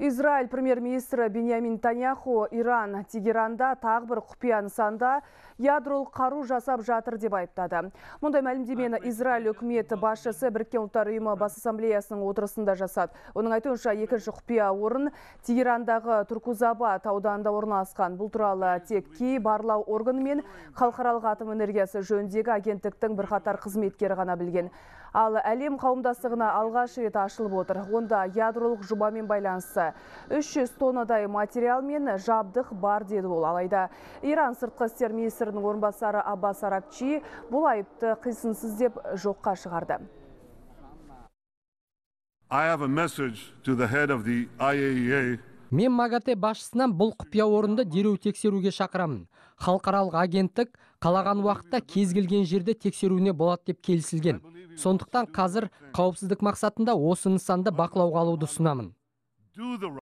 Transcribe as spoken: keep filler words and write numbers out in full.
Израиль премьер-министрі Беньямин Нетаньяху Иран Тегеранда тағы бір құпия нысанда ядролық қару жасап жатыр деп айыптады. Мұндай мәлімдемені Израиль үкіметі басшысы Біріккен ұлттар ұйымы бас ассамблеясының отырысында жасады. Оның айтуынша екінші құпия орын Тегерандағы Туркузабад ауданында орналасқан. Бұл туралы тек кей барлау органы мен халықаралық атом энергиясы жөніндегі агенттіктің бірқатар қызметкері ғана білген. Ал әлем қауымдастығына алғаш рет ашылып отыр. Онда ядролық жобамен байланысты үш жүз тоннадай материал мен жабдық бар деді ол. Алайда Иран сыртқы істер министрінің орынбасары Аббас Аракчи бұл айыпты қисынсыз деп жоққа шығарды. I have a message to the head of the I A E A. Мен МАГАТЭ басшысынан бұл құпия орынды дереу тексеруге шақырамын. Халықаралық агенттік қалаған уақытта кез келген жерде тексеруіне болады деп келісілген. Сондықтан қазір қауіпсіздік мақсатында осы нысанды бақылауға алуды ұсынамын.